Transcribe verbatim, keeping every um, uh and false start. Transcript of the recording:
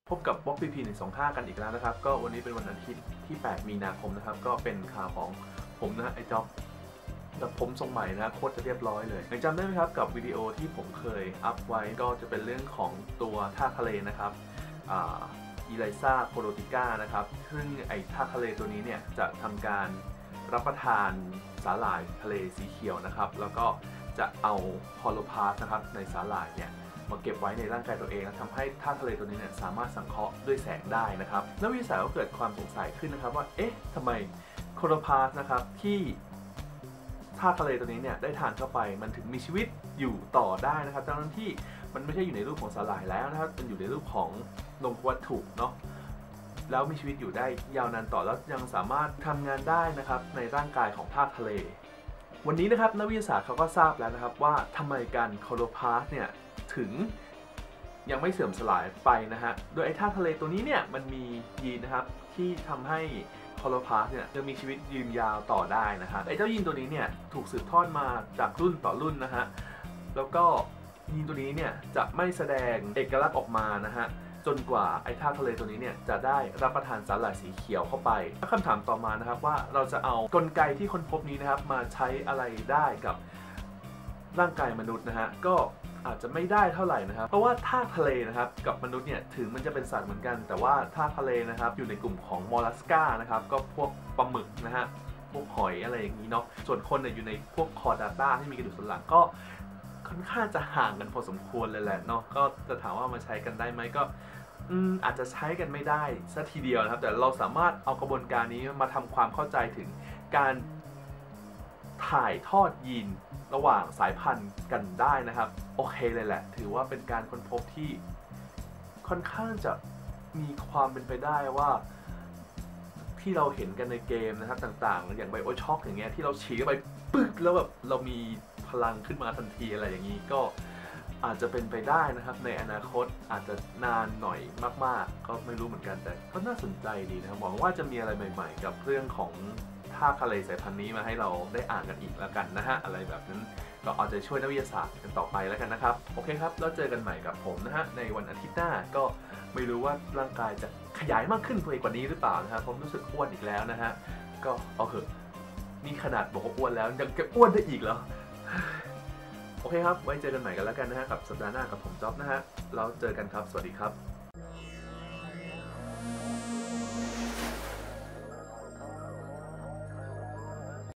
พบกับบ๊อบพีพีหนึ่งสองห้ากันอีกแล้วนะครับก็วันนี้เป็นวันอาทิตย์ที่แปดมีนาคมนะครับก็เป็นข่าวของผมนะไอ้จ๊อบแบบผมทรงใหม่นะโคตรจะเรียบร้อยเลยยังจำได้ไหมครับกับวิดีโอที่ผมเคยอัพไว้ก็จะเป็นเรื่องของตัวท่าทะเลนะครับอีไลซาโคโรติก้านะครับซึ่งไอ้ท่าทะเลตัวนี้เนี่ยจะทำการรับประทานสาหร่ายทะเลสีเขียวนะครับแล้วก็จะเอาคอโลพาสนะครับในสาหร่ายเนี่ยมาเก็บไว้ในร่างกายตัวเองทำให้ท่าทะเลตัวนี้เนี่ยสามารถสังเคราะห์ด้วยแสงได้นะครับนักวิทยาศาสตร์ก็เกิดความสงสัยขึ้นนะครับว่าเอ๊ะทำไมคอโลพาสนะครับที่ท่าทะเลตัวนี้เนี่ยได้ทานเข้าไปมันถึงมีชีวิตอยู่ต่อได้นะครับทั้งที่มันไม่ใช่อยู่ในรูปของสาหร่ายแล้วนะครับมันอยู่ในรูปของนมวัตถุเนาะแล้วมีชีวิตอยู่ได้ยาวนานต่อแล้วยังสามารถทำงานได้นะครับในร่างกายของท่าทะเลวันนี้นะครับนักวิทยาศาสตร์เขาก็ทราบแล้วนะครับว่าทำไมการคอโลพาสเนี่ยถึงยังไม่เสื่อมสลายไปนะฮะโดยไอ้ท่าทะเลตัวนี้เนี่ยมันมียีนนะครับที่ทำให้คอโลพาสเนี่ยจะมีชีวิตยืนยาวต่อได้นะครับไอ้เจ้ายีนตัวนี้เนี่ยถูกสืบทอดมาจากรุ่นต่อรุ่นนะฮะแล้วก็ยีนตัวนี้เนี่ยจะไม่แสดงเอกลักษณ์ออกมานะฮะจนกว่าไอ้ท่าทะเลตัวนี้เนี่ยจะได้รับประทานสาหร่ายสีเขียวเข้าไปคำถามต่อมานะครับว่าเราจะเอากลไกที่ค้นพบนี้นะครับมาใช้อะไรได้กับร่างกายมนุษย์นะฮะก็อาจจะไม่ได้เท่าไหร่นะครับเพราะว่าท่าทะเลนะครับกับมนุษย์เนี่ยถึงมันจะเป็นสัตว์เหมือนกันแต่ว่าท่าทะเลนะครับอยู่ในกลุ่มของมอลลัสกานะครับก็พวกปลาหมึกนะฮะพวกหอยอะไรอย่างนี้เนาะส่วนคนเนี่ยอยู่ในพวกคอร์ดาต้าที่มีกระดูกสันหลังก็ค่อนข้างจะห่างกันพอสมควรเลยแหละเนาะก็จะถามว่ามาใช้กันได้ไหมก็อืมอาจจะใช้กันไม่ได้ซะทีเดียวนะครับแต่เราสามารถเอากระบวนการนี้มาทำความเข้าใจถึงการถ่ายทอดยีนระหว่างสายพันธุ์กันได้นะครับโอเคเลยแหละถือว่าเป็นการค้นพบที่ค่อนข้างจะมีความเป็นไปได้ว่าที่เราเห็นกันในเกมนะครับต่างๆอย่างไบโอช็อคอย่างเงี้ยที่เราฉีดไปปึ๊กแล้วแบบเรามีพลังขึ้นมาทันทีอะไรอย่างนี้ก็อาจจะเป็นไปได้นะครับในอนาคตอาจจะนานหน่อยมากๆก็ไม่รู้เหมือนกันแต่ก็น่าสนใจดีนะครับหวังว่าจะมีอะไรใหม่ๆกับเรื่องของท่าทะเลสายพันธุ์นี้มาให้เราได้อ่านกันอีกแล้วกันนะฮะอะไรแบบนั้นก็เอาใจช่วยนักวิทยาศาสตร์กันต่อไปแล้วกันนะครับโอเคครับแล้วเจอกันใหม่กับผมนะฮะในวันอาทิตย์หน้าก็ไม่รู้ว่าร่างกายจะขยายมากขึ้นไปกว่านี้หรือเปล่านะครับผมรู้สึกอ้วนอีกแล้วนะฮะก็เอาเถอะนี่ขนาดบอกว่าอ้วนแล้วยังจะอ้วนได้อีกเหรอโอเคครับไว้เจอกันใหม่กันแล้วกันนะฮะกับสัปดาห์หน้ากับผมจ๊อบนะฮะแล้วเจอกันครับสวัสดีครับ